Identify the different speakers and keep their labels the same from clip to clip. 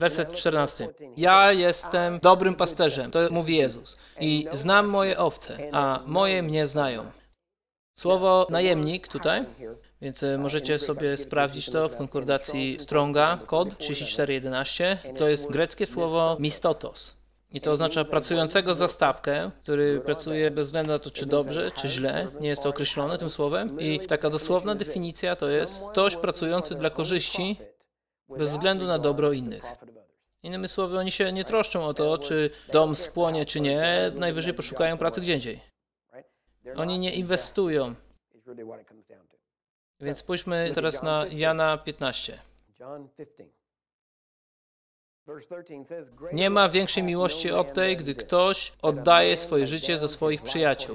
Speaker 1: Werset 14. Ja jestem dobrym pasterzem, to mówi Jezus, i znam moje owce, a moje mnie znają. Słowo najemnik tutaj, więc możecie sobie sprawdzić to w konkordacji Stronga, kod 3411. To jest greckie słowo mistotos. I to oznacza pracującego za stawkę, który pracuje bez względu na to, czy dobrze, czy źle. Nie jest to określone tym słowem. I taka dosłowna definicja to jest ktoś pracujący dla korzyści bez względu na dobro innych. Innymi słowy, oni się nie troszczą o to, czy dom spłonie, czy nie. Najwyżej poszukają pracy gdzie indziej. Oni nie inwestują. Więc spójrzmy teraz na Jana 15. Nie ma większej miłości od tej, gdy ktoś oddaje swoje życie za swoich przyjaciół.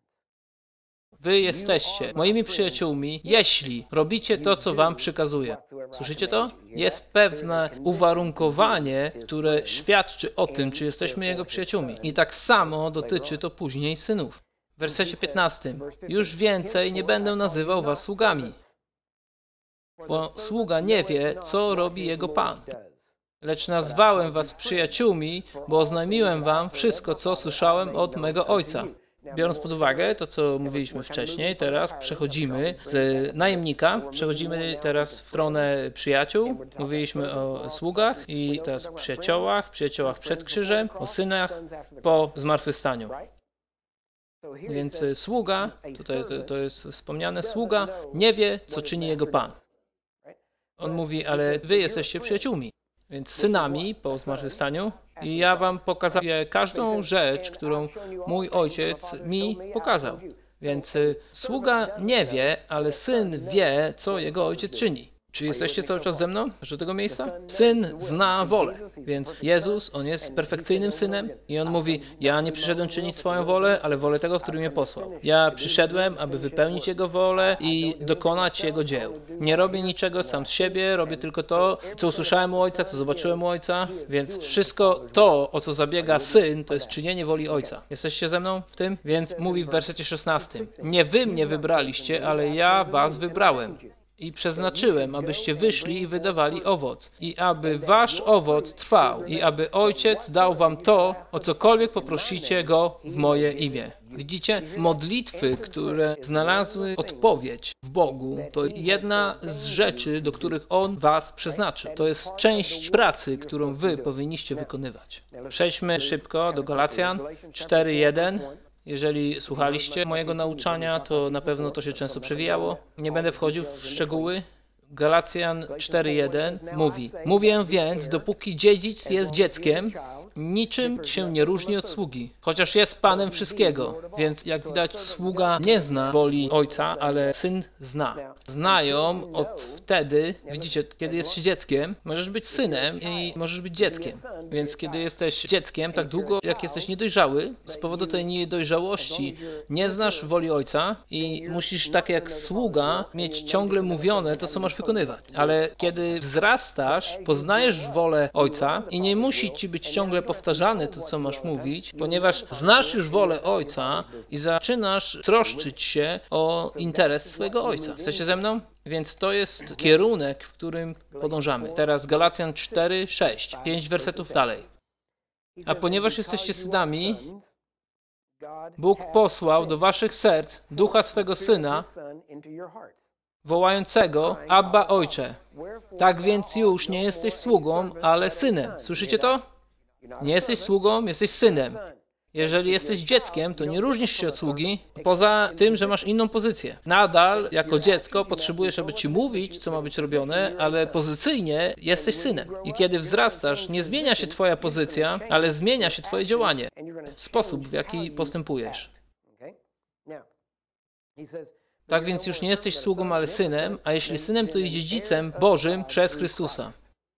Speaker 1: Wy jesteście moimi przyjaciółmi, jeśli robicie to, co wam przykazuję. Słyszycie to? Jest pewne uwarunkowanie, które świadczy o tym, czy jesteśmy jego przyjaciółmi. I tak samo dotyczy to później synów. W wersecie 15. Już więcej nie będę nazywał was sługami, bo sługa nie wie, co robi jego Pan. Lecz nazwałem was przyjaciółmi, bo oznajmiłem wam wszystko, co słyszałem od mego Ojca. Biorąc pod uwagę to, co mówiliśmy wcześniej, teraz przechodzimy z najemnika, przechodzimy teraz w stronę przyjaciół. Mówiliśmy o sługach i teraz o przyjaciołach przed krzyżem, o synach po zmartwychwstaniu. Więc sługa, tutaj to jest wspomniane, sługa nie wie, co czyni jego Pan. On mówi, ale wy jesteście przyjaciółmi, więc synami po zmartwychwstaniu. I ja wam pokazuję każdą rzecz, którą mój ojciec mi pokazał. Więc sługa nie wie, ale syn wie, co jego ojciec czyni. Czy jesteście cały czas ze mną do tego miejsca? Syn zna wolę, więc Jezus, On jest perfekcyjnym synem i On mówi, ja nie przyszedłem czynić swoją wolę, ale wolę tego, który mnie posłał. Ja przyszedłem, aby wypełnić Jego wolę i dokonać Jego dzieł. Nie robię niczego sam z siebie, robię tylko to, co usłyszałem u Ojca, co zobaczyłem u Ojca, więc wszystko to, o co zabiega Syn, to jest czynienie woli Ojca. Jesteście ze mną w tym? Więc mówi w wersecie 16, nie wy mnie wybraliście, ale ja was wybrałem. I przeznaczyłem, abyście wyszli i wydawali owoc, i aby wasz owoc trwał, i aby Ojciec dał wam to, o cokolwiek poprosicie Go w moje imię. Widzicie, modlitwy, które znalazły odpowiedź w Bogu, to jedna z rzeczy, do których On was przeznaczy. To jest część pracy, którą wy powinniście wykonywać. Przejdźmy szybko do Galacjan 4:1. Jeżeli słuchaliście mojego nauczania, to na pewno to się często przewijało. Nie będę wchodził w szczegóły. Galacjan 4:1 mówi: mówię więc, dopóki dziedzic jest dzieckiem, niczym się nie różni od sługi, chociaż jest panem wszystkiego. Więc jak widać, sługa nie zna woli ojca, ale syn zna. Znają od wtedy, widzicie, kiedy jesteś dzieckiem, możesz być synem i możesz być dzieckiem. Więc kiedy jesteś dzieckiem, tak długo jak jesteś niedojrzały, z powodu tej niedojrzałości nie znasz woli ojca i musisz, tak jak sługa, mieć ciągle mówione to, co masz wykonywać. Ale kiedy wzrastasz, poznajesz wolę ojca i nie musi ci być ciągle powtarzane to, co masz mówić, ponieważ znasz już wolę Ojca i zaczynasz troszczyć się o interes swojego Ojca. Jesteście ze mną? Więc to jest kierunek, w którym podążamy. Teraz Galacjan 4:6, 5 wersetów dalej. A ponieważ jesteście synami, Bóg posłał do waszych serc Ducha swego Syna, wołającego, Abba Ojcze. Tak więc już nie jesteś sługą, ale synem. Słyszycie to? Nie jesteś sługą, jesteś synem. Jeżeli jesteś dzieckiem, to nie różnisz się od sługi, poza tym, że masz inną pozycję. Nadal, jako dziecko, potrzebujesz, aby ci mówić, co ma być robione, ale pozycyjnie jesteś synem. I kiedy wzrastasz, nie zmienia się twoja pozycja, ale zmienia się twoje działanie. Sposób, w jaki postępujesz. Tak więc już nie jesteś sługą, ale synem, a jeśli synem, to i dziedzicem Bożym przez Chrystusa.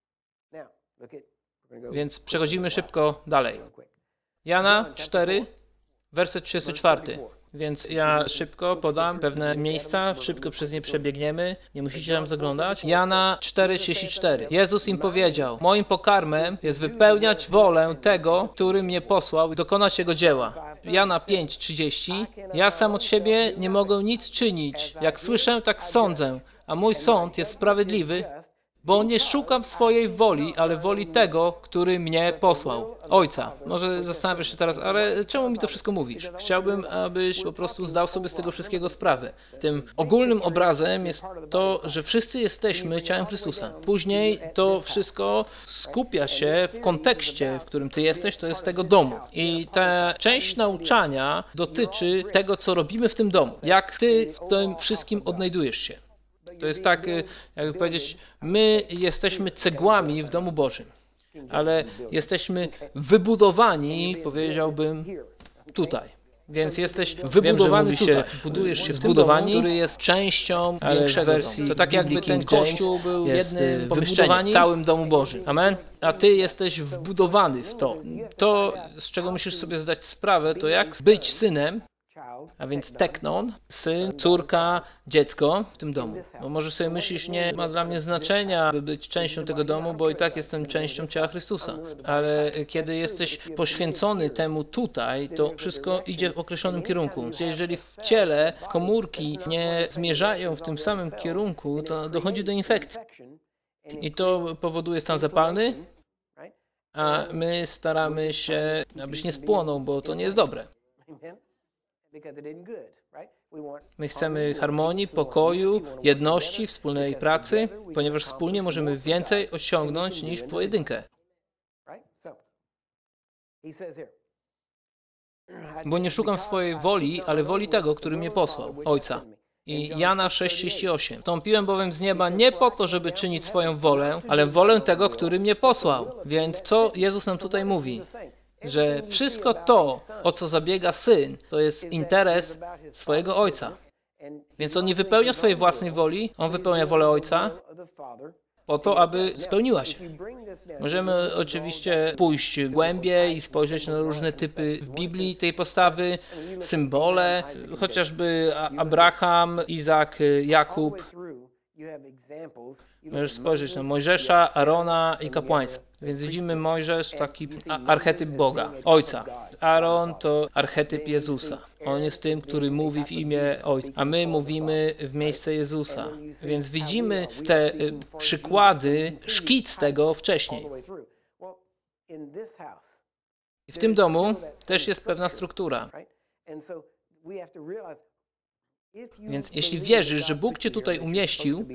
Speaker 1: Więc przechodzimy szybko dalej. Jana 4, werset 34. Więc ja szybko podam pewne miejsca, szybko przez nie przebiegniemy, nie musicie tam zaglądać. Jana 4:34. Jezus im powiedział, moim pokarmem jest wypełniać wolę tego, który mnie posłał i dokonać Jego dzieła. Jana 5:30. Ja sam od siebie nie mogę nic czynić. Jak słyszę, tak sądzę, a mój sąd jest sprawiedliwy, Bo nie szukam swojej woli, ale woli tego, który mnie posłał. Ojca. Może zastanawiasz się teraz, ale czemu mi to wszystko mówisz? Chciałbym, abyś po prostu zdał sobie z tego wszystkiego sprawę. Tym ogólnym obrazem jest to, że wszyscy jesteśmy ciałem Chrystusa. Później to wszystko skupia się w kontekście, w którym ty jesteś, to jest tego domu. I ta część nauczania dotyczy tego, co robimy w tym domu. Jak ty w tym wszystkim odnajdujesz się. To jest tak, jakby powiedzieć, my jesteśmy cegłami w domu Bożym, ale jesteśmy wybudowani, powiedziałbym, tutaj. Więc jesteś wybudowany tutaj. Budujesz się zbudowani, który jest częścią większej wersji. To tak jakby ten kościół był jednym pomieszczeniem w całym domu Bożym. Amen? A ty jesteś wbudowany w to. To, z czego musisz sobie zdać sprawę, to jak być synem, a więc teknon, syn, córka, dziecko w tym domu. Bo może sobie myślisz, nie ma dla mnie znaczenia, by być częścią tego domu, bo i tak jestem częścią ciała Chrystusa. Ale kiedy jesteś poświęcony temu tutaj, to wszystko idzie w określonym kierunku. Jeżeli w ciele komórki nie zmierzają w tym samym kierunku, to dochodzi do infekcji. I to powoduje stan zapalny, a my staramy się, abyś nie spłonął, bo to nie jest dobre. My chcemy harmonii, pokoju, jedności, wspólnej pracy, ponieważ wspólnie możemy więcej osiągnąć niż w pojedynkę. Bo nie szukam swojej woli, ale woli tego, który mnie posłał, Ojca. I Jana 6,38. Wstąpiłem bowiem z nieba nie po to, żeby czynić swoją wolę, ale wolę tego, który mnie posłał. Więc co Jezus nam tutaj mówi? Że wszystko to, o co zabiega Syn, to jest interes swojego Ojca. Więc On nie wypełnia swojej własnej woli, On wypełnia wolę Ojca po to, aby spełniła się. Możemy oczywiście pójść głębiej i spojrzeć na różne typy w Biblii tej postawy, symbole, chociażby Abraham, Izak, Jakub. Możesz spojrzeć na Mojżesza, Arona i kapłaństwo. Więc widzimy Mojżesz, taki archetyp Boga, Ojca. Aaron to archetyp Jezusa. On jest tym, który mówi w imię Ojca, a my mówimy w miejsce Jezusa. Więc widzimy te przykłady, szkic tego wcześniej. I w tym domu też jest pewna struktura. Więc jeśli wierzysz, że Bóg Cię tutaj umieścił,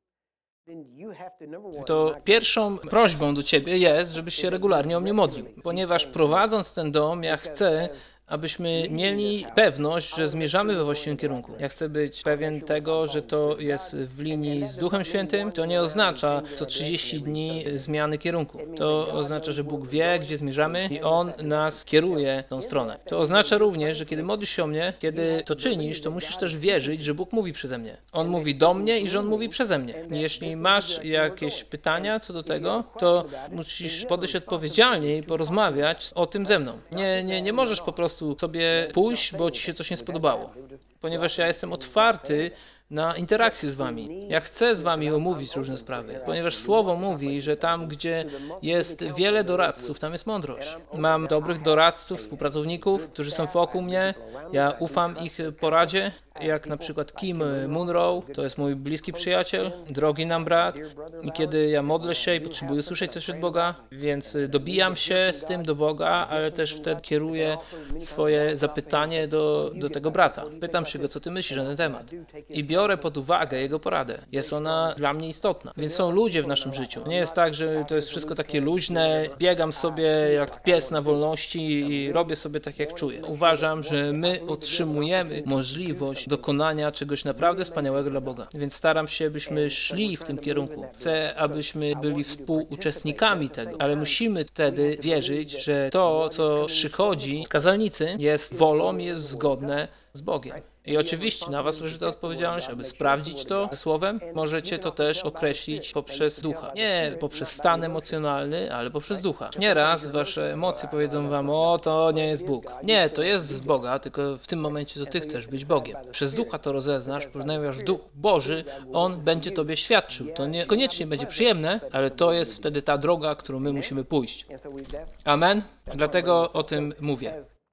Speaker 1: to pierwszą prośbą do Ciebie jest, żebyś się regularnie o mnie modlił. Ponieważ prowadząc ten dom, ja chcę, abyśmy mieli pewność, że zmierzamy we właściwym kierunku. Ja chcę być pewien tego, że to jest w linii z Duchem Świętym. To nie oznacza co 30 dni zmiany kierunku. To oznacza, że Bóg wie, gdzie zmierzamy i On nas kieruje w tą stronę. To oznacza również, że kiedy modlisz się o mnie, kiedy to czynisz, to musisz też wierzyć, że Bóg mówi przeze mnie. On mówi do mnie i że On mówi przeze mnie. I jeśli masz jakieś pytania co do tego, to musisz podejść odpowiedzialnie i porozmawiać o tym ze mną. Nie możesz po prostu sobie pójść, bo ci się coś nie spodobało. Ponieważ ja jestem otwarty na interakcję z wami. Ja chcę z wami omówić różne sprawy, ponieważ Słowo mówi, że tam, gdzie jest wiele doradców, tam jest mądrość. Mam dobrych doradców, współpracowników, którzy są wokół mnie. Ja ufam ich poradzie, jak na przykład Kim Munro, to jest mój bliski przyjaciel, drogi nam brat. I kiedy ja modlę się i potrzebuję słyszeć coś od Boga, więc dobijam się z tym do Boga, ale też wtedy kieruję swoje zapytanie do tego brata. Pytam się go, co ty myślisz na ten temat. I biorę pod uwagę jego poradę. Jest ona dla mnie istotna. Więc są ludzie w naszym życiu. Nie jest tak, że to jest wszystko takie luźne, biegam sobie jak pies na wolności i robię sobie tak, jak czuję. Uważam, że my otrzymujemy możliwość dokonania czegoś naprawdę wspaniałego dla Boga. Więc staram się, byśmy szli w tym kierunku. Chcę, abyśmy byli współuczestnikami tego, ale musimy wtedy wierzyć, że to, co przychodzi z kazalnicy, jest wolą, jest zgodne z Bogiem. I oczywiście na was leży ta odpowiedzialność, aby sprawdzić to ze Słowem. Możecie to też określić poprzez ducha. Nie poprzez stan emocjonalny, ale poprzez ducha. Nieraz wasze emocje powiedzą wam, o, to nie jest Bóg. Nie, to jest z Boga, tylko w tym momencie to ty chcesz być Bogiem. Przez ducha to rozeznasz, ponieważ Duch Boży, On będzie tobie świadczył. To niekoniecznie będzie przyjemne, ale to jest wtedy ta droga, którą my musimy pójść. Amen? Dlatego o tym mówię.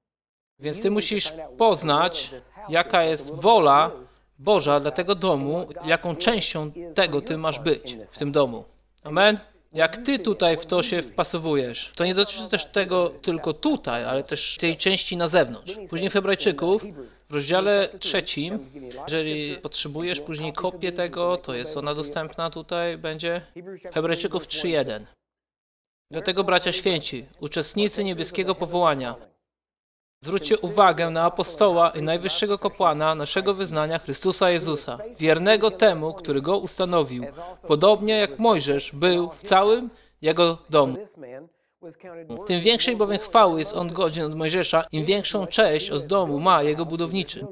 Speaker 1: Więc ty musisz poznać, jaka jest wola Boża dla tego domu, jaką częścią tego ty masz być w tym domu. Amen? Jak ty tutaj w to się wpasowujesz, to nie dotyczy też tego tylko tutaj, ale też tej części na zewnątrz. Później w Hebrajczyków, w rozdziale 3, jeżeli potrzebujesz później kopię tego, to jest ona dostępna tutaj, będzie Hebrajczyków 3:1. Dlatego, bracia święci, uczestnicy niebieskiego powołania, zwróćcie uwagę na apostoła i najwyższego kapłana naszego wyznania Chrystusa Jezusa, wiernego temu, który go ustanowił, podobnie jak Mojżesz był w całym jego domu. Tym większej bowiem chwały jest on godzien od Mojżesza, im większą cześć od domu ma jego budowniczy.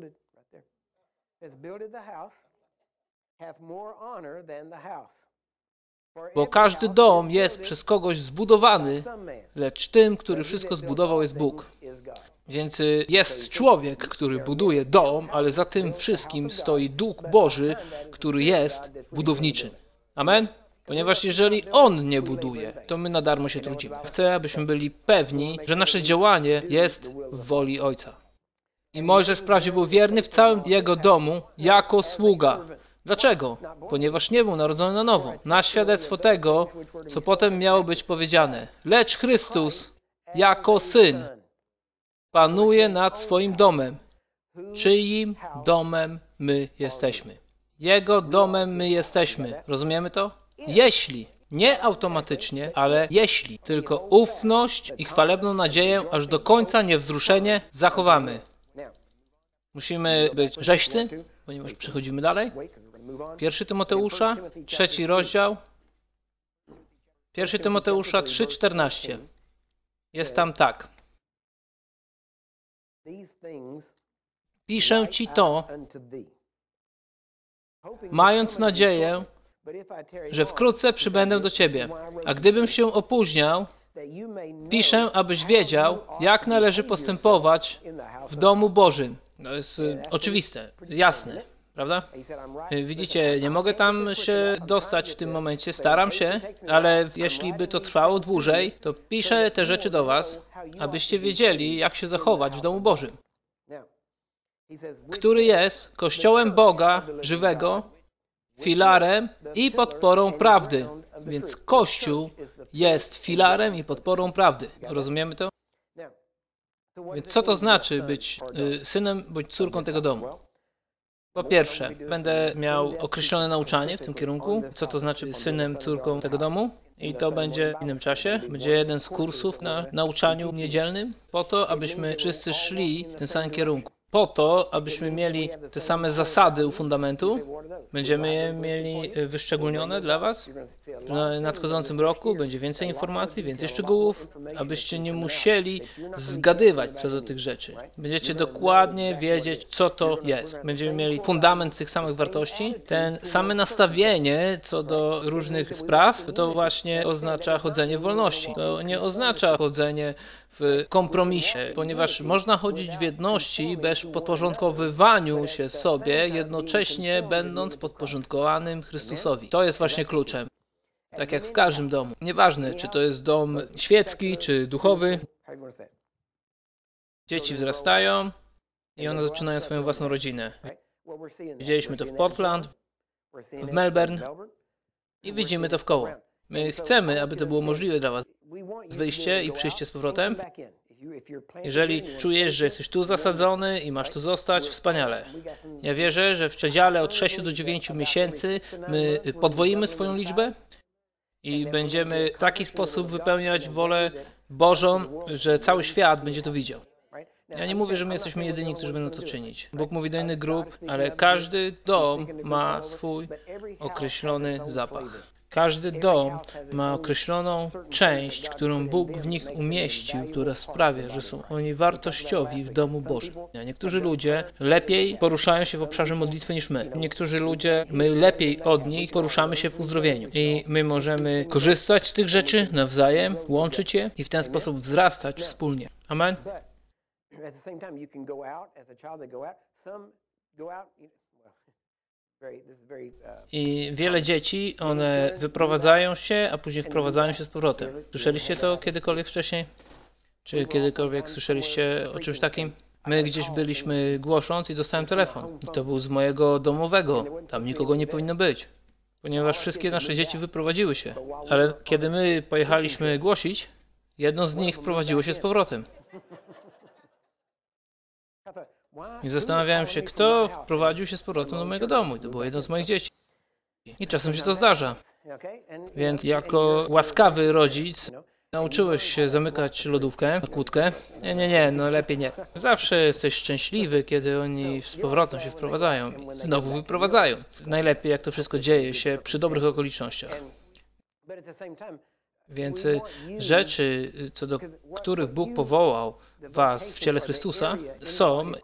Speaker 1: Bo każdy dom jest przez kogoś zbudowany, lecz tym, który wszystko zbudował, jest Bóg. Więc jest człowiek, który buduje dom, ale za tym wszystkim stoi Duch Boży, który jest budowniczy. Amen? Ponieważ jeżeli On nie buduje, to my na darmo się trudzimy. Chcę, abyśmy byli pewni, że nasze działanie jest w woli Ojca. I Mojżesz wprawdzie był wierny w całym jego domu jako sługa. Dlaczego? Ponieważ nie był narodzony na nowo. Na świadectwo tego, co potem miało być powiedziane. Lecz Chrystus jako Syn panuje nad swoim domem. Czyim domem my jesteśmy? Jego domem my jesteśmy. Rozumiemy to? Jeśli, nie automatycznie, ale jeśli tylko ufność i chwalebną nadzieję aż do końca niewzruszenie zachowamy. Musimy być rzeźcy, ponieważ przechodzimy dalej. 1 Tymoteusza, 3 rozdział. 1 Tymoteusza 3:14. Jest tam tak. Piszę ci to, mając nadzieję, że wkrótce przybędę do ciebie. A gdybym się opóźniał, piszę, abyś wiedział, jak należy postępować w domu Bożym. To jest oczywiste, jasne, prawda? Widzicie, nie mogę tam się dostać w tym momencie, staram się, ale jeśli by to trwało dłużej, to piszę te rzeczy do was, abyście wiedzieli, jak się zachować w domu Bożym, który jest Kościołem Boga żywego, filarem i podporą prawdy. Więc Kościół jest filarem i podporą prawdy. Rozumiemy to? Więc co to znaczy być synem bądź córką tego domu? Po pierwsze, będę miał określone nauczanie w tym kierunku, co to znaczy synem, córką tego domu. I to będzie w innym czasie. Będzie jeden z kursów na nauczaniu niedzielnym, po to, abyśmy wszyscy szli w tym samym kierunku. Po to, abyśmy mieli te same zasady u fundamentu, będziemy je mieli wyszczególnione dla was. W nadchodzącym roku będzie więcej informacji, więcej szczegółów, abyście nie musieli zgadywać co do tych rzeczy. Będziecie dokładnie wiedzieć, co to jest. Będziemy mieli fundament tych samych wartości. Ten same nastawienie co do różnych spraw, to właśnie oznacza chodzenie w wolności. To nie oznacza chodzenie w kompromisie, ponieważ można chodzić w jedności bez podporządkowywaniu się sobie, jednocześnie będąc podporządkowanym Chrystusowi. To jest właśnie kluczem. Tak jak w każdym domu. Nieważne, czy to jest dom świecki, czy duchowy. Dzieci wzrastają i one zaczynają swoją własną rodzinę. Widzieliśmy to w Portland, w Melbourne i widzimy to w koło. My chcemy, aby to było możliwe dla was. Wyjście i przyjście z powrotem. Jeżeli czujesz, że jesteś tu zasadzony i masz tu zostać, wspaniale. Ja wierzę, że w przedziale od 6 do 9 miesięcy my podwoimy swoją liczbę i będziemy w taki sposób wypełniać wolę Bożą, że cały świat będzie to widział. Ja nie mówię, że my jesteśmy jedyni, którzy będą to czynić. Bóg mówi do innych grup, ale każdy dom ma swój określony zapach. Każdy dom ma określoną część, którą Bóg w nich umieścił, która sprawia, że są oni wartościowi w domu Bożym. Niektórzy ludzie lepiej poruszają się w obszarze modlitwy niż my. Niektórzy ludzie, my lepiej od nich poruszamy się w uzdrowieniu. I my możemy korzystać z tych rzeczy nawzajem, łączyć je i w ten sposób wzrastać wspólnie. Amen? I wiele dzieci, one wyprowadzają się, a później wprowadzają się z powrotem. Słyszeliście to kiedykolwiek wcześniej? Czy kiedykolwiek słyszeliście o czymś takim? My gdzieś byliśmy głosząc i dostałem telefon. I to był z mojego domowego. Tam nikogo nie powinno być. ponieważ wszystkie nasze dzieci wyprowadziły się. Ale kiedy my pojechaliśmy głosić, jedno z nich wprowadziło się z powrotem. I zastanawiałem się, kto wprowadził się z powrotem do mojego domu. I to było jedno z moich dzieci. I czasem się to zdarza. Więc jako łaskawy rodzic nauczyłeś się zamykać lodówkę na kłódkę? Nie, no lepiej nie. Zawsze jesteś szczęśliwy, kiedy oni z powrotem się wprowadzają i znowu wyprowadzają. Najlepiej, jak to wszystko dzieje się przy dobrych okolicznościach. Więc rzeczy, co do których Bóg powołał was w ciele Chrystusa, są,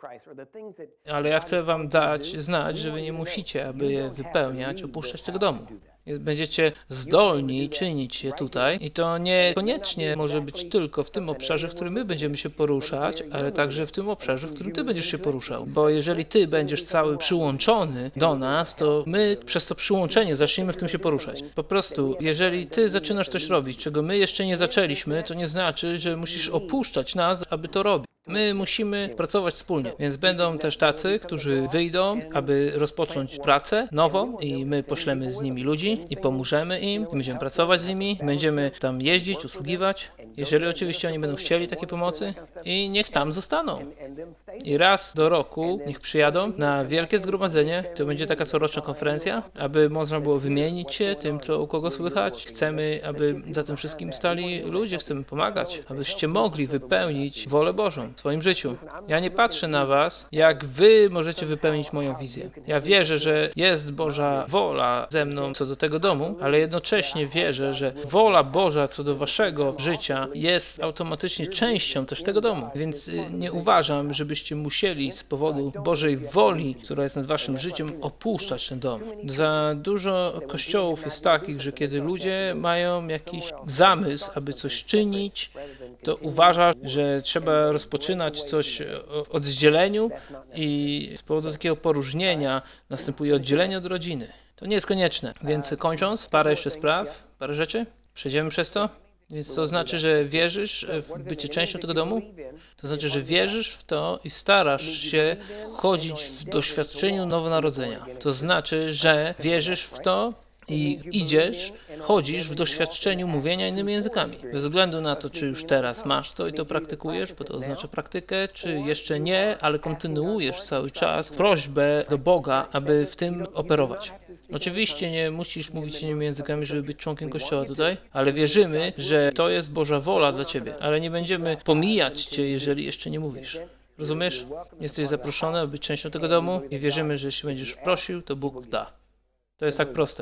Speaker 1: ale ja chcę wam dać znać, że wy nie musicie, aby je wypełniać, opuszczać tego domu. Będziecie zdolni czynić je tutaj i to niekoniecznie może być tylko w tym obszarze, w którym my będziemy się poruszać, ale także w tym obszarze, w którym ty będziesz się poruszał. Bo jeżeli ty będziesz cały przyłączony do nas, to my przez to przyłączenie zaczniemy w tym się poruszać. Po prostu, jeżeli ty zaczynasz coś robić, czego my jeszcze nie zaczęliśmy, to nie znaczy, że musisz opuszczać nas, aby to robić. My musimy pracować wspólnie, więc będą też tacy, którzy wyjdą, aby rozpocząć pracę nową i my poślemy z nimi ludzi i pomożemy im, i będziemy pracować z nimi, będziemy tam jeździć, usługiwać, jeżeli oczywiście oni będą chcieli takiej pomocy i niech tam zostaną. I raz do roku niech przyjadą na wielkie zgromadzenie, to będzie taka coroczna konferencja, aby można było wymienić się tym, co u kogo słychać. Chcemy, aby za tym wszystkim stali ludzie, chcemy pomagać, abyście mogli wypełnić wolę Bożą w swoim życiu. Ja nie patrzę na was, jak wy możecie wypełnić moją wizję. Ja wierzę, że jest Boża wola ze mną co do tego domu, ale jednocześnie wierzę, że wola Boża co do waszego życia jest automatycznie częścią też tego domu. Więc nie uważam, żebyście musieli z powodu Bożej woli, która jest nad waszym życiem, opuszczać ten dom. Za dużo kościołów jest takich, że kiedy ludzie mają jakiś zamysł, aby coś czynić, to uważa, że trzeba rozpoczynać coś o oddzieleniu i z powodu takiego poróżnienia następuje oddzielenie od rodziny. To nie jest konieczne. Więc kończąc, parę jeszcze spraw, parę rzeczy. Przejdziemy przez to. Więc to znaczy, że wierzysz w bycie częścią tego domu? To znaczy, że wierzysz w to i starasz się chodzić w doświadczeniu nowonarodzenia. To znaczy, że wierzysz w to i idziesz, chodzisz w doświadczeniu mówienia innymi językami. Bez względu na to, czy już teraz masz to i to praktykujesz, bo to oznacza praktykę, czy jeszcze nie, ale kontynuujesz cały czas prośbę do Boga, aby w tym operować. Oczywiście nie musisz mówić innymi językami, żeby być członkiem Kościoła tutaj, ale wierzymy, że to jest Boża wola dla ciebie, ale nie będziemy pomijać cię, jeżeli jeszcze nie mówisz. Rozumiesz? Jesteś zaproszony, aby być częścią tego domu i wierzymy, że jeśli będziesz prosił, to Bóg da. To jest tak proste.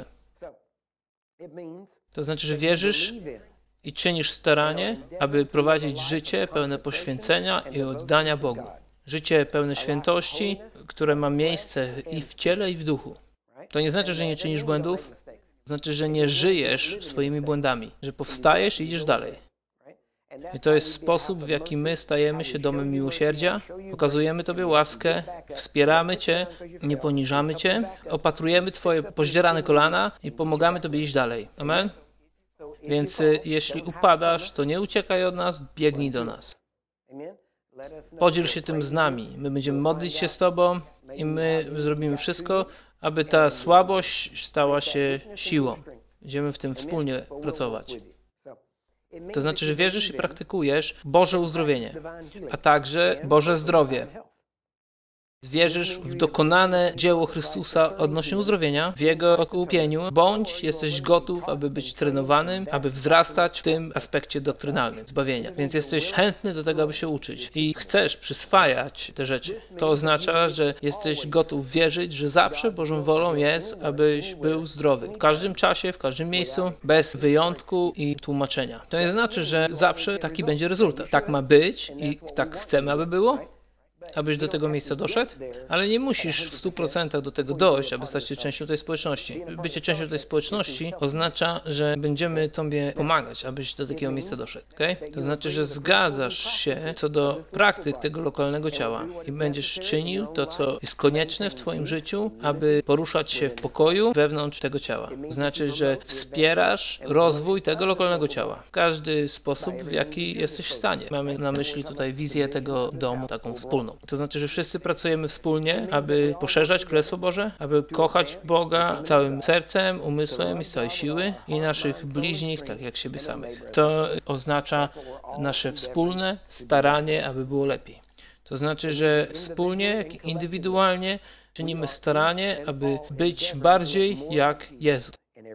Speaker 1: To znaczy, że wierzysz i czynisz staranie, aby prowadzić życie pełne poświęcenia i oddania Bogu. Życie pełne świętości, które ma miejsce i w ciele, i w duchu. To nie znaczy, że nie czynisz błędów, to znaczy, że nie żyjesz swoimi błędami, że powstajesz i idziesz dalej. I to jest sposób, w jaki my stajemy się domem miłosierdzia, pokazujemy Tobie łaskę, wspieramy Cię, nie poniżamy Cię, opatrujemy Twoje pozdzierane kolana i pomagamy Tobie iść dalej. Amen? Więc jeśli upadasz, to nie uciekaj od nas, biegnij do nas. Podziel się tym z nami. My będziemy modlić się z Tobą i my zrobimy wszystko, aby ta słabość stała się siłą. Będziemy w tym wspólnie pracować. To znaczy, że wierzysz i praktykujesz Boże uzdrowienie, a także Boże zdrowie. Wierzysz w dokonane dzieło Chrystusa odnośnie uzdrowienia, w Jego okupieniu, bądź jesteś gotów, aby być trenowanym, aby wzrastać w tym aspekcie doktrynalnym zbawienia. Więc jesteś chętny do tego, aby się uczyć i chcesz przyswajać te rzeczy. To oznacza, że jesteś gotów wierzyć, że zawsze Bożą wolą jest, abyś był zdrowy. W każdym czasie, w każdym miejscu, bez wyjątku i tłumaczenia. To nie znaczy, że zawsze taki będzie rezultat. Tak ma być i tak chcemy, aby było, abyś do tego miejsca doszedł, ale nie musisz w 100% do tego dojść, aby stać się częścią tej społeczności. Bycie częścią tej społeczności oznacza, że będziemy Tobie pomagać, abyś do takiego miejsca doszedł. Okay? To znaczy, że zgadzasz się co do praktyk tego lokalnego ciała i będziesz czynił to, co jest konieczne w Twoim życiu, aby poruszać się w pokoju wewnątrz tego ciała. To znaczy, że wspierasz rozwój tego lokalnego ciała w każdy sposób, w jaki jesteś w stanie. Mamy na myśli tutaj wizję tego domu taką wspólną. To znaczy, że wszyscy pracujemy wspólnie, aby poszerzać Królestwo Boże, aby kochać Boga całym sercem, umysłem i z całej siły i naszych bliźnich, tak jak siebie samych. To oznacza nasze wspólne staranie, aby było lepiej. To znaczy, że wspólnie, jak indywidualnie czynimy staranie, aby być bardziej jak Jezus.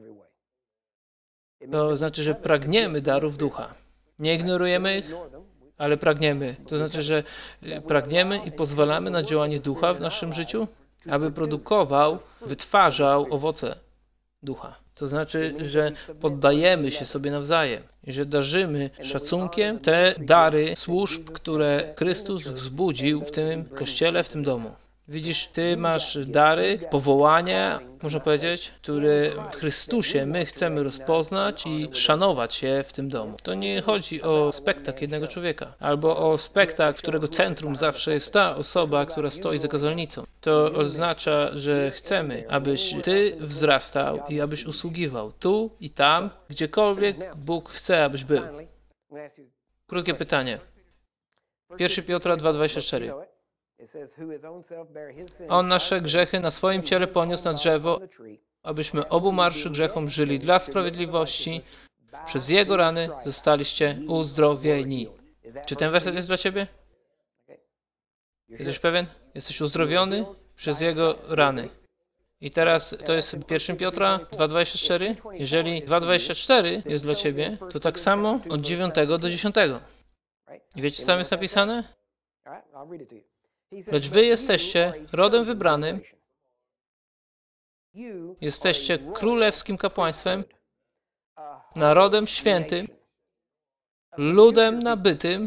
Speaker 1: To znaczy, że pragniemy darów ducha. Nie ignorujemy ich, ale pragniemy. To znaczy, że pragniemy i pozwalamy na działanie ducha w naszym życiu, aby produkował, wytwarzał owoce ducha. To znaczy, że poddajemy się sobie nawzajem i że darzymy szacunkiem te dary służb, które Chrystus wzbudził w tym kościele, w tym domu. Widzisz, ty masz dary, powołania, można powiedzieć, które w Chrystusie my chcemy rozpoznać i szanować je w tym domu. To nie chodzi o spektakl jednego człowieka, albo o spektakl, którego centrum zawsze jest ta osoba, która stoi za kazalnicą. To oznacza, że chcemy, abyś ty wzrastał i abyś usługiwał tu i tam, gdziekolwiek Bóg chce, abyś był. Krótkie pytanie. 1 Piotra 2,24. On nasze grzechy na swoim ciele poniósł na drzewo, abyśmy obu marszy grzechom żyli dla sprawiedliwości. Przez Jego rany zostaliście uzdrowieni. Czy ten werset jest dla Ciebie? Jesteś pewien? Jesteś uzdrowiony przez Jego rany. I teraz to jest 1 Piotra 2,24. Jeżeli 2,24 jest dla Ciebie, to tak samo od 9 do 10. I wiecie, co tam jest napisane? Lecz wy jesteście rodem wybranym, jesteście królewskim kapłaństwem, narodem świętym, ludem nabytym.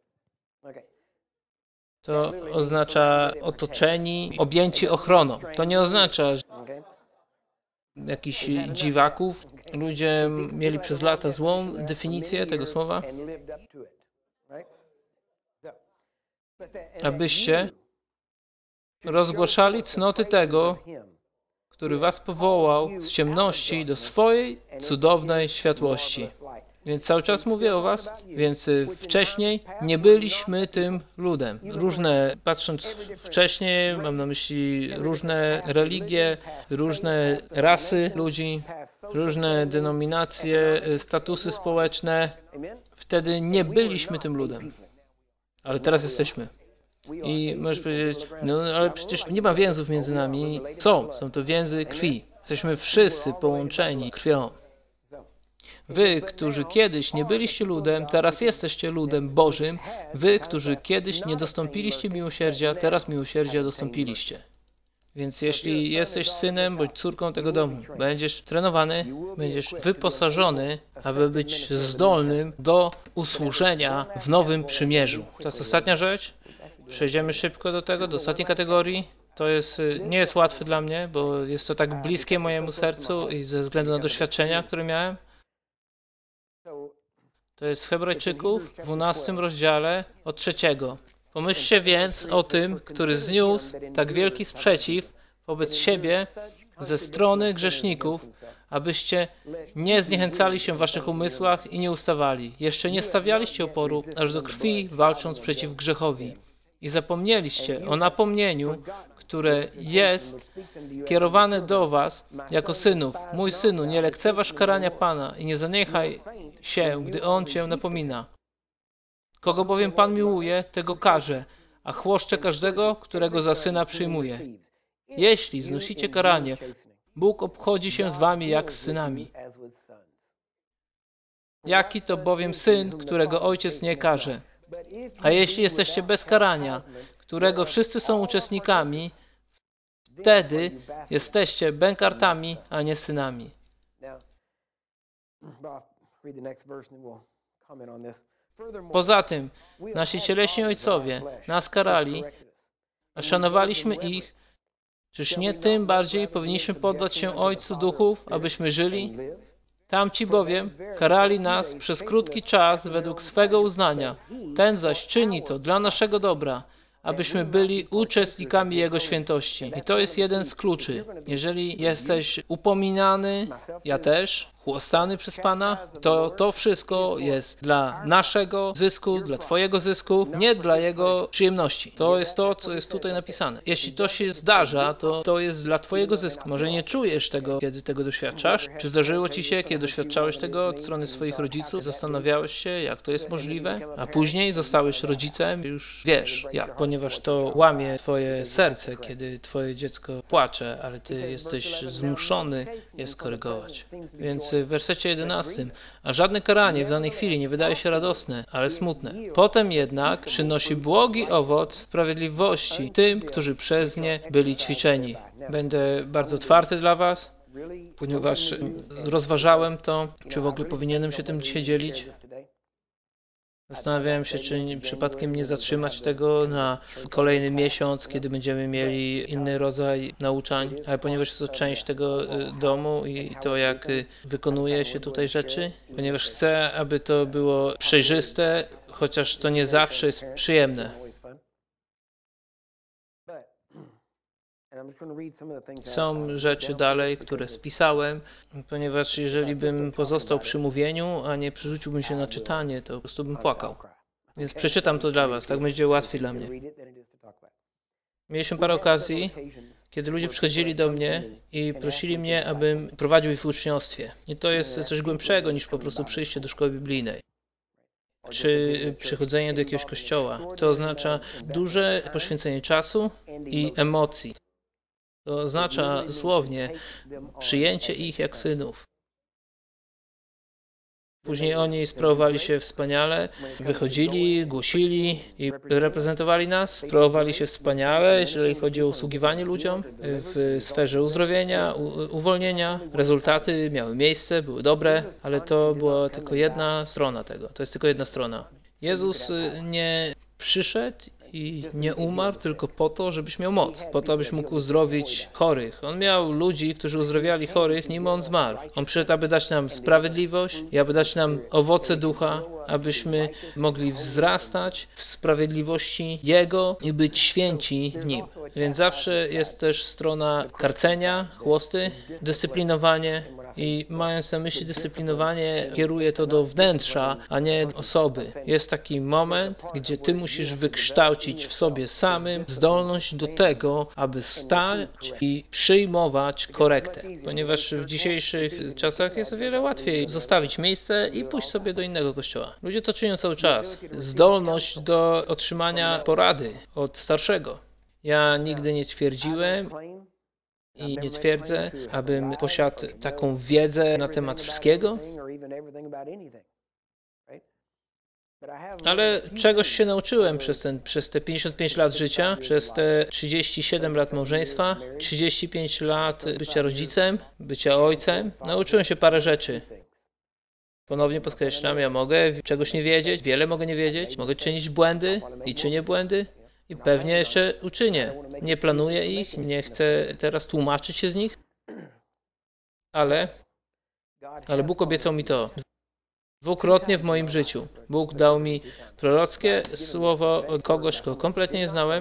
Speaker 1: To oznacza otoczeni, objęci ochroną. To nie oznacza jakichś dziwaków. Ludzie mieli przez lata złą definicję tego słowa. Abyście rozgłaszali cnoty tego, który was powołał z ciemności do swojej cudownej światłości. Więc cały czas mówię o was, więc wcześniej nie byliśmy tym ludem. Patrząc wcześniej, mam na myśli różne religie, różne rasy ludzi, różne denominacje, statusy społeczne. Wtedy nie byliśmy tym ludem. Ale teraz jesteśmy. I możesz powiedzieć, no ale przecież nie ma więzów między nami. Są to więzy krwi. Jesteśmy wszyscy połączeni krwią. Wy, którzy kiedyś nie byliście ludem, teraz jesteście ludem Bożym. Wy, którzy kiedyś nie dostąpiliście miłosierdzia, teraz miłosierdzia dostąpiliście. Więc jeśli jesteś synem bądź córką tego domu, będziesz trenowany, będziesz wyposażony, aby być zdolnym do usłużenia w nowym przymierzu. To jest ostatnia rzecz. Przejdziemy szybko do tego, do ostatniej kategorii. To nie jest łatwe dla mnie, bo jest to tak bliskie mojemu sercu i ze względu na doświadczenia, które miałem. To jest w Hebrajczyków, w 12 rozdziale, od 3. Pomyślcie więc o tym, który zniósł tak wielki sprzeciw wobec siebie ze strony grzeszników, abyście nie zniechęcali się w waszych umysłach i nie ustawali. Jeszcze nie stawialiście oporu, aż do krwi, walcząc przeciw grzechowi. I zapomnieliście o napomnieniu, które jest kierowane do was jako synów. Mój synu, nie lekceważ karania Pana i nie zaniechaj się, gdy On cię napomina. Kogo bowiem Pan miłuje, tego karze, a chłoszcze każdego, którego za syna przyjmuje. Jeśli znosicie karanie, Bóg obchodzi się z wami jak z synami. Jaki to bowiem syn, którego ojciec nie karze? A jeśli jesteście bez karania, którego wszyscy są uczestnikami, wtedy jesteście bękartami, a nie synami. Poza tym, nasi cieleśni ojcowie nas karali, a szanowaliśmy ich. Czyż nie tym bardziej powinniśmy poddać się Ojcu Duchów, abyśmy żyli? Tamci bowiem karali nas przez krótki czas według swego uznania. Ten zaś czyni to dla naszego dobra, abyśmy byli uczestnikami Jego świętości. I to jest jeden z kluczy. Jeżeli jesteś upominany, ja też, chłostany przez Pana, to wszystko jest dla naszego zysku, dla Twojego zysku, nie dla Jego przyjemności. To jest to, co jest tutaj napisane. Jeśli to się zdarza, to jest dla Twojego zysku. Może nie czujesz tego, kiedy tego doświadczasz. Czy zdarzyło Ci się, kiedy doświadczałeś tego od strony swoich rodziców? Zastanawiałeś się, jak to jest możliwe? A później zostałeś rodzicem, już wiesz jak, ponieważ to łamie Twoje serce, kiedy Twoje dziecko płacze, ale Ty jesteś zmuszony je skorygować. Więc w wersecie 11, a żadne karanie w danej chwili nie wydaje się radosne, ale smutne. Potem jednak przynosi błogi owoc sprawiedliwości tym, którzy przez nie byli ćwiczeni. Będę bardzo otwarty dla Was, ponieważ rozważałem to, czy w ogóle powinienem się tym dzisiaj dzielić. Zastanawiałem się, czy przypadkiem nie zatrzymać tego na kolejny miesiąc, kiedy będziemy mieli inny rodzaj nauczań, ale ponieważ jest to część tego domu i to, jak wykonuje się tutaj rzeczy, ponieważ chcę, aby to było przejrzyste, chociaż to nie zawsze jest przyjemne. Są rzeczy dalej, które spisałem, ponieważ jeżeli bym pozostał przy mówieniu, a nie przerzuciłbym się na czytanie, to po prostu bym płakał. Więc przeczytam to dla Was, tak będzie łatwiej dla mnie. Mieliśmy parę okazji, kiedy ludzie przychodzili do mnie i prosili mnie, abym prowadził ich w uczniostwie. I to jest coś głębszego niż po prostu przyjście do szkoły biblijnej czy przychodzenie do jakiegoś kościoła. To oznacza duże poświęcenie czasu i emocji. To oznacza dosłownie przyjęcie ich jak synów. Później oni sprawowali się wspaniale, wychodzili, głosili i reprezentowali nas. Sprawowali się wspaniale, jeżeli chodzi o usługiwanie ludziom w sferze uzdrowienia, uwolnienia. Rezultaty miały miejsce, były dobre, ale to była tylko jedna strona tego. To jest tylko jedna strona. Jezus nie przyszedł i nie umarł tylko po to, żebyś miał moc, po to, abyś mógł uzdrowić chorych. On miał ludzi, którzy uzdrawiali chorych, nim on zmarł. On przyszedł, aby dać nam sprawiedliwość i aby dać nam owoce ducha, abyśmy mogli wzrastać w sprawiedliwości Jego i być święci w Nim. Więc zawsze jest też strona karcenia, chłosty, dyscyplinowanie i mając na myśli dyscyplinowanie, kieruje to do wnętrza, a nie osoby. Jest taki moment, gdzie Ty musisz wykształcić w sobie samym zdolność do tego, aby stać i przyjmować korektę. Ponieważ w dzisiejszych czasach jest o wiele łatwiej zostawić miejsce i pójść sobie do innego kościoła. Ludzie to czynią cały czas. Zdolność do otrzymania porady od starszego. Ja nigdy nie twierdziłem i nie twierdzę, abym posiadł taką wiedzę na temat wszystkiego, ale czegoś się nauczyłem przez te 55 lat życia, przez te 37 lat małżeństwa, 35 lat bycia rodzicem, bycia ojcem. Nauczyłem się parę rzeczy. Ponownie podkreślam, ja mogę czegoś nie wiedzieć, wiele mogę nie wiedzieć, mogę czynić błędy i czynię błędy i pewnie jeszcze uczynię. Nie planuję ich, nie chcę teraz tłumaczyć się z nich, ale Bóg obiecał mi to. Dwukrotnie w moim życiu. Bóg dał mi prorockie słowo od kogoś, kogo kompletnie nie znałem.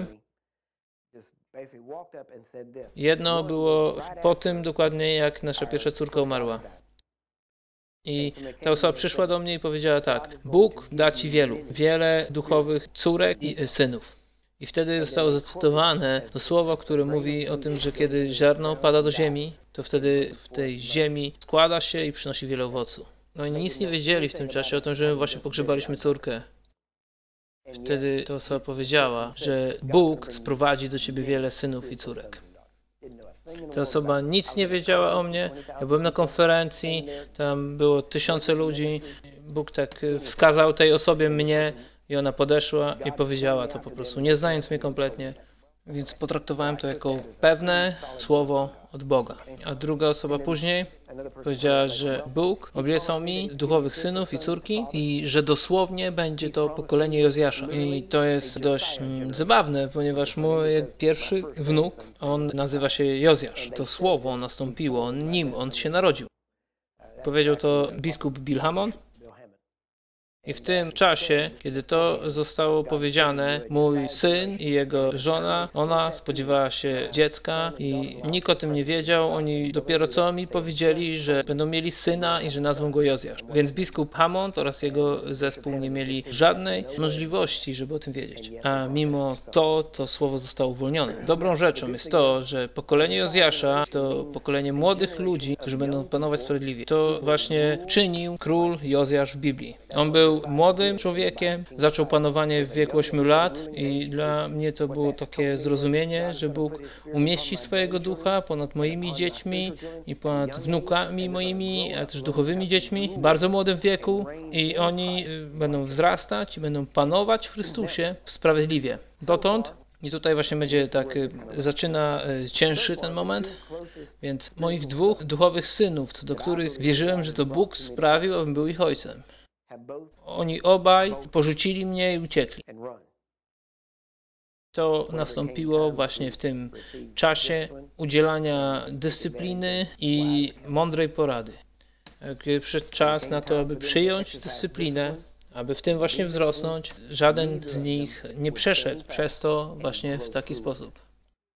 Speaker 1: Jedno było po tym dokładnie, jak nasza pierwsza córka umarła. I ta osoba przyszła do mnie i powiedziała tak: Bóg da ci wiele duchowych córek i synów. I wtedy zostało zacytowane to słowo, które mówi o tym, że kiedy ziarno pada do ziemi, to wtedy w tej ziemi składa się i przynosi wiele owocu. No i nic nie wiedzieli w tym czasie o tym, że my właśnie pogrzebaliśmy córkę. Wtedy ta osoba powiedziała, że Bóg sprowadzi do ciebie wiele synów i córek. Ta osoba nic nie wiedziała o mnie. Ja byłem na konferencji, tam było tysiące ludzi. Bóg tak wskazał tej osobie mnie i ona podeszła i powiedziała to po prostu, nie znając mnie kompletnie. Więc potraktowałem to jako pewne słowo od Boga. A druga osoba później powiedziała, że Bóg obiecał mi duchowych synów i córki i że dosłownie będzie to pokolenie Jozjasza. I to jest dość zabawne, ponieważ mój pierwszy wnuk, on nazywa się Jozjasz. To słowo nastąpiło, on się narodził. Powiedział to biskup Bill Hamon. I w tym czasie, kiedy to zostało powiedziane, mój syn i jego żona, ona spodziewała się dziecka i nikt o tym nie wiedział. Oni dopiero co mi powiedzieli, że będą mieli syna i że nazwą go Jozjasz. Więc biskup Hammond oraz jego zespół nie mieli żadnej możliwości, żeby o tym wiedzieć. A mimo to słowo zostało uwolnione. Dobrą rzeczą jest to, że pokolenie Jozjasza to pokolenie młodych ludzi, którzy będą panować sprawiedliwie. To właśnie czynił król Jozjasz w Biblii. On był młodym człowiekiem, zaczął panowanie w wieku 8 lat i dla mnie to było takie zrozumienie, że Bóg umieści swojego ducha ponad moimi dziećmi i ponad wnukami moimi, a też duchowymi dziećmi w bardzo młodym wieku i oni będą wzrastać i będą panować w Chrystusie sprawiedliwie. Dotąd i tutaj właśnie będzie tak, zaczyna cięższy ten moment, więc moich dwóch duchowych synów, co do których wierzyłem, że to Bóg sprawił, abym był ich ojcem. Oni obaj porzucili mnie i uciekli. To nastąpiło właśnie w tym czasie udzielania dyscypliny i mądrej porady. Kiedy przyszedł czas na to, aby przyjąć dyscyplinę, aby w tym właśnie wzrosnąć, żaden z nich nie przeszedł przez to właśnie w taki sposób.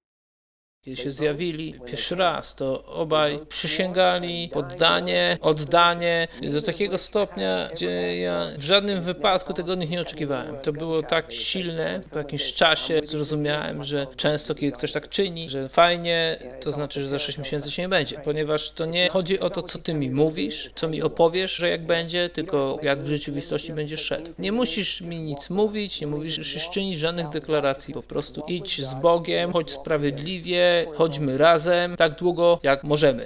Speaker 1: Kiedy się zjawili pierwszy raz, to obaj przysięgali poddanie, oddanie do takiego stopnia, gdzie ja w żadnym wypadku tego od nich nie oczekiwałem. To było tak silne, po jakimś czasie zrozumiałem, że często kiedy ktoś tak czyni, że fajnie, to znaczy, że za 6 miesięcy się nie będzie. Ponieważ to nie chodzi o to, co ty mi mówisz, co mi opowiesz, że jak będzie, tylko jak w rzeczywistości będziesz szedł. Nie musisz mi nic mówić, nie musisz czynić żadnych deklaracji, po prostu idź z Bogiem, chodź sprawiedliwie, chodźmy razem tak długo, jak możemy.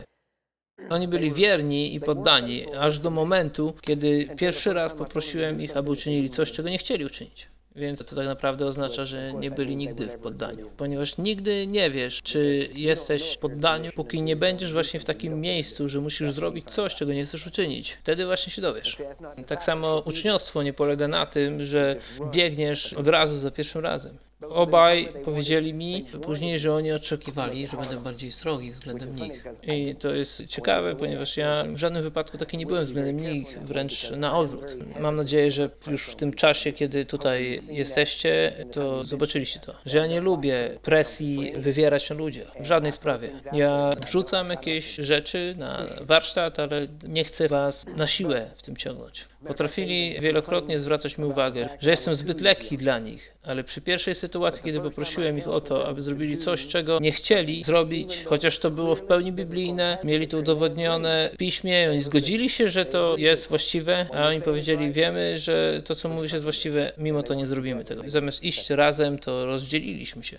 Speaker 1: Oni byli wierni i poddani, aż do momentu, kiedy pierwszy raz poprosiłem ich, aby uczynili coś, czego nie chcieli uczynić. Więc to tak naprawdę oznacza, że nie byli nigdy w poddaniu. Ponieważ nigdy nie wiesz, czy jesteś w poddaniu, póki nie będziesz właśnie w takim miejscu, że musisz zrobić coś, czego nie chcesz uczynić. Wtedy właśnie się dowiesz. Tak samo uczniostwo nie polega na tym, że biegniesz od razu za pierwszym razem. Obaj powiedzieli mi później, że oni oczekiwali, że będę bardziej srogi względem nich. I to jest ciekawe, ponieważ ja w żadnym wypadku taki nie byłem względem nich, wręcz na odwrót. Mam nadzieję, że już w tym czasie, kiedy tutaj jesteście, to zobaczyliście to. Że ja nie lubię presji wywierać na ludziach. W żadnej sprawie. Ja wrzucam jakieś rzeczy na warsztat, ale nie chcę was na siłę w tym ciągnąć. Potrafili wielokrotnie zwracać mi uwagę, że jestem zbyt lekki dla nich, ale przy pierwszej sytuacji, kiedy poprosiłem ich o to, aby zrobili coś, czego nie chcieli zrobić, chociaż to było w pełni biblijne, mieli to udowodnione w piśmie i oni zgodzili się, że to jest właściwe, a oni powiedzieli, wiemy, że to, co mówisz, jest właściwe, mimo to nie zrobimy tego. Zamiast iść razem, to rozdzieliliśmy się.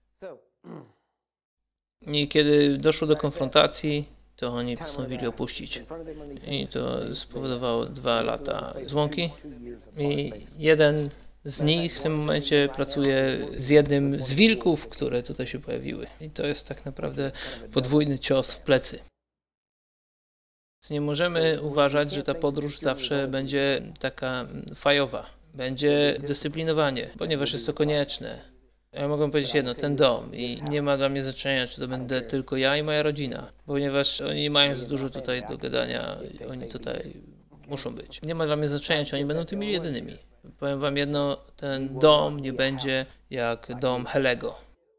Speaker 1: I kiedy doszło do konfrontacji, to oni postanowili opuścić. I to spowodowało 2 lata zwłąki. I jeden z nich w tym momencie pracuje z jednym z wilków, które tutaj się pojawiły. I to jest tak naprawdę podwójny cios w plecy. Nie możemy uważać, że ta podróż zawsze będzie taka fajowa. Będzie dyscyplinowanie, ponieważ jest to konieczne. Ja mogę powiedzieć jedno, ten dom i nie ma dla mnie znaczenia, czy to będę tylko ja i moja rodzina, ponieważ oni nie mają za dużo tutaj do gadania, oni tutaj muszą być. Nie ma dla mnie znaczenia, czy oni będą tymi jedynymi. Powiem wam jedno, ten dom nie będzie jak dom Helego.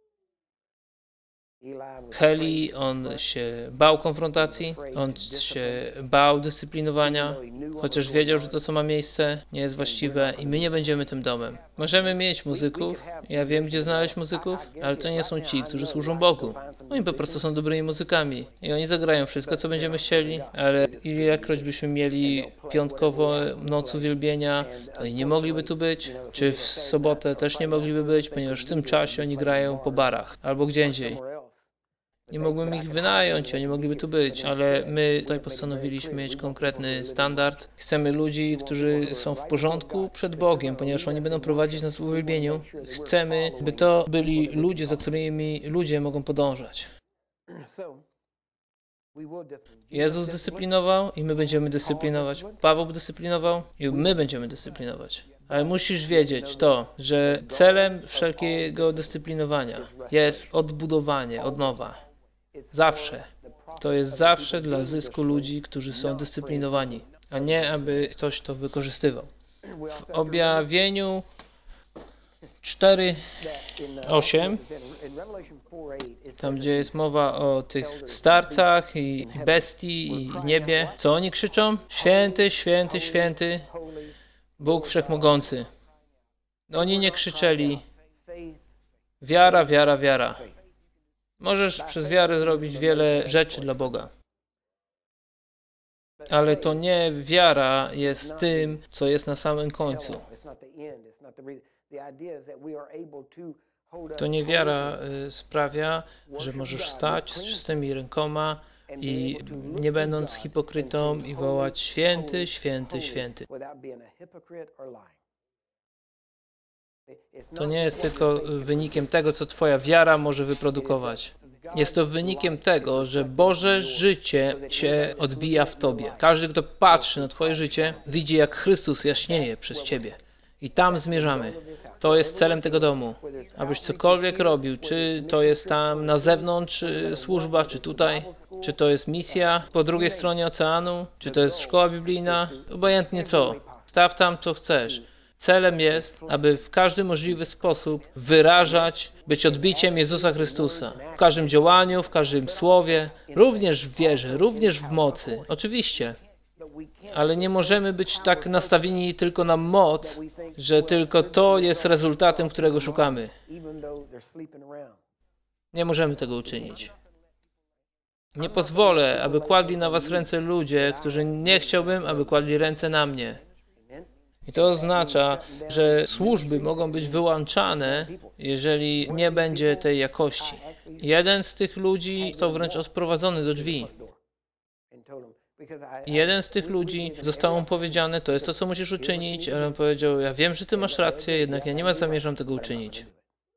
Speaker 1: Heli, on się bał konfrontacji, on się bał dyscyplinowania, chociaż wiedział, że to, co ma miejsce, nie jest właściwe i my nie będziemy tym domem. Możemy mieć muzyków, ja wiem, gdzie znaleźć muzyków, ale to nie są ci, którzy służą Bogu. Oni po prostu są dobrymi muzykami i oni zagrają wszystko, co będziemy chcieli, ale ilekroć byśmy mieli piątkową noc uwielbienia, to oni nie mogliby tu być, czy w sobotę też nie mogliby być, ponieważ w tym czasie oni grają po barach albo gdzie indziej. Nie mogłem ich wynająć, oni mogliby tu być, ale my tutaj postanowiliśmy mieć konkretny standard. Chcemy ludzi, którzy są w porządku przed Bogiem, ponieważ oni będą prowadzić nas w uwielbieniu. Chcemy, by to byli ludzie, za którymi ludzie mogą podążać. Jezus dyscyplinował i my będziemy dyscyplinować. Paweł dyscyplinował i my będziemy dyscyplinować. Ale musisz wiedzieć to, że celem wszelkiego dyscyplinowania jest odbudowanie od nowa. Zawsze. To jest zawsze dla zysku ludzi, którzy są dyscyplinowani, a nie aby ktoś to wykorzystywał. W Objawieniu 4:8, tam gdzie jest mowa o tych starcach i bestii i niebie, co oni krzyczą? Święty, święty, święty, Bóg Wszechmogący. Oni nie krzyczeli wiara, wiara, wiara. Możesz przez wiarę zrobić wiele rzeczy dla Boga. Ale to nie wiara jest tym, co jest na samym końcu. To nie wiara sprawia, że możesz stać z czystymi rękoma i nie będąc hipokrytą i wołać święty, święty, święty. To nie jest tylko wynikiem tego, co twoja wiara może wyprodukować. Jest to wynikiem tego, że Boże życie się odbija w tobie. Każdy, kto patrzy na twoje życie, widzi, jak Chrystus jaśnieje przez ciebie. I tam zmierzamy. To jest celem tego domu. Abyś cokolwiek robił, czy to jest tam na zewnątrz służba, czy tutaj, czy to jest misja po drugiej stronie oceanu, czy to jest szkoła biblijna, obojętnie co. Staw tam, co chcesz. Celem jest, aby w każdy możliwy sposób wyrażać, być odbiciem Jezusa Chrystusa. W każdym działaniu, w każdym słowie, również w wierze, również w mocy. Oczywiście. Ale nie możemy być tak nastawieni tylko na moc, że tylko to jest rezultatem, którego szukamy. Nie możemy tego uczynić. Nie pozwolę, aby kładli na was ręce ludzie, którzy nie chciałbym, aby kładli ręce na mnie. I to oznacza, że służby mogą być wyłączane, jeżeli nie będzie tej jakości. Jeden z tych ludzi został wręcz odprowadzony do drzwi. Jeden z tych ludzi zostało mu powiedziane, to jest to, co musisz uczynić, ale on powiedział, ja wiem, że ty masz rację, jednak ja nie zamierzam tego uczynić.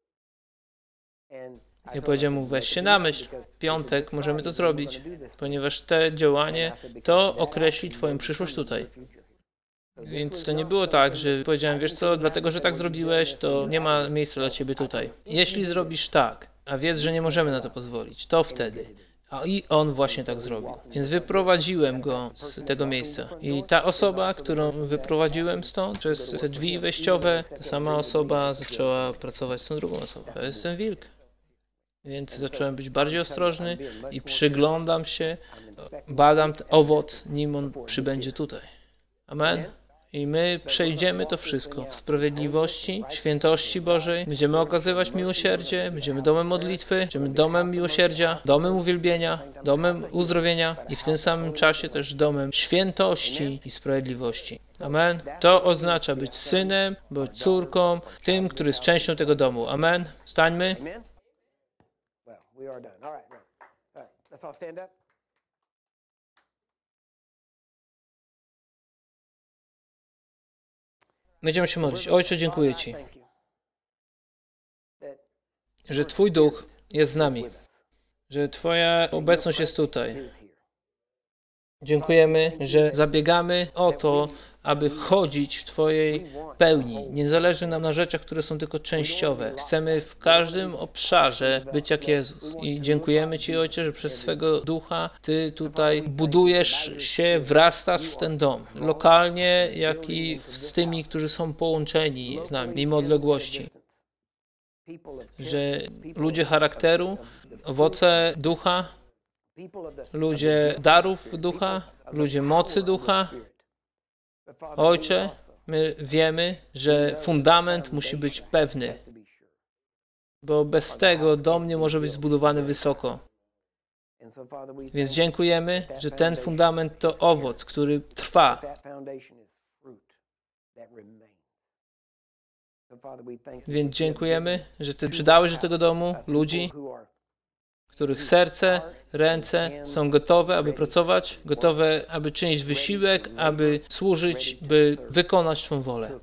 Speaker 1: Ja powiedziałem mu, weź się na myśl, w piątek możemy to zrobić, ponieważ te działanie to określi twoją przyszłość tutaj. Więc to nie było tak, że powiedziałem, wiesz co, dlatego, że tak zrobiłeś, to nie ma miejsca dla ciebie tutaj. Jeśli zrobisz tak, a wiedz, że nie możemy na to pozwolić, to wtedy. I on właśnie tak zrobił. Więc wyprowadziłem go z tego miejsca. I ta osoba, którą wyprowadziłem stąd, przez te drzwi wejściowe, ta sama osoba zaczęła pracować z tą drugą osobą. To jest ten wilk. Więc zacząłem być bardziej ostrożny i przyglądam się, badam owoc, nim on przybędzie tutaj. Amen. I my przejdziemy to wszystko w sprawiedliwości, świętości Bożej. Będziemy okazywać miłosierdzie, będziemy domem modlitwy, będziemy domem miłosierdzia, domem uwielbienia, domem uzdrowienia i w tym samym czasie też domem świętości i sprawiedliwości. Amen. To oznacza być synem, bądź córką, tym, który jest częścią tego domu. Amen. Stańmy. Będziemy się modlić. Ojcze, dziękuję Ci, że Twój Duch jest z nami, że Twoja obecność jest tutaj. Dziękujemy, że zabiegamy o to, aby chodzić w Twojej pełni. Nie zależy nam na rzeczach, które są tylko częściowe. Chcemy w każdym obszarze być jak Jezus. I dziękujemy Ci, Ojcze, że przez swego Ducha Ty tutaj budujesz się, wrastasz w ten dom. Lokalnie, jak i z tymi, którzy są połączeni z nami, mimo odległości. Że ludzie charakteru, owoce Ducha, ludzie darów Ducha, ludzie mocy Ducha. Ojcze, my wiemy, że fundament musi być pewny, bo bez tego dom nie może być zbudowany wysoko. Więc dziękujemy, że ten fundament to owoc, który trwa. Więc dziękujemy, że Ty przydałeś do tego domu ludzi, których serce, ręce są gotowe, aby pracować, gotowe, aby czynić wysiłek, aby służyć, by wykonać Twą wolę.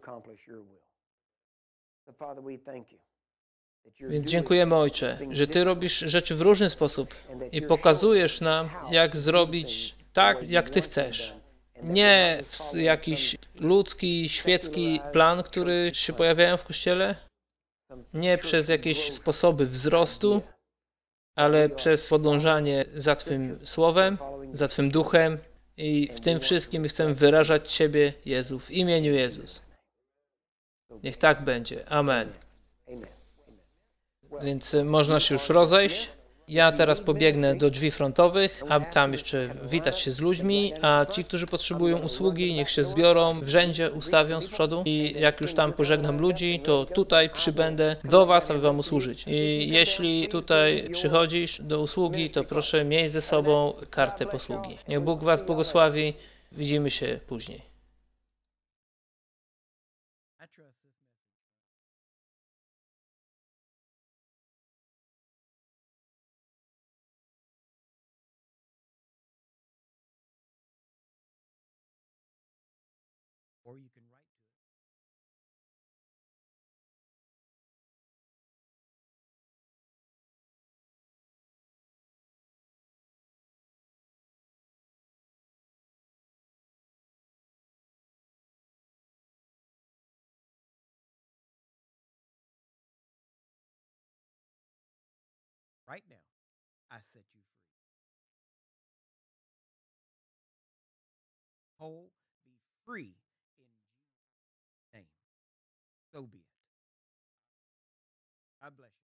Speaker 1: Więc dziękujemy, Ojcze, że Ty robisz rzeczy w różny sposób i pokazujesz nam, jak zrobić tak, jak Ty chcesz. Nie w jakiś ludzki, świecki plan, który się pojawiają w Kościele, nie przez jakieś sposoby wzrostu, ale przez podążanie za Twym Słowem, za Twym Duchem i w tym wszystkim chcemy wyrażać Ciebie, Jezu, w imieniu Jezus. Niech tak będzie. Amen. Więc można się już rozejść. Ja teraz pobiegnę do drzwi frontowych, aby tam jeszcze witać się z ludźmi, a ci, którzy potrzebują usługi, niech się zbiorą, w rzędzie ustawią z przodu i jak już tam pożegnam ludzi, to tutaj przybędę do was, aby wam usłużyć. I jeśli tutaj przychodzisz do usługi, to proszę miej ze sobą kartę posługi. Niech Bóg was błogosławi. Widzimy się później.
Speaker 2: Right now, I set you free. Whole, be free in Jesus' name. So be it. God bless you.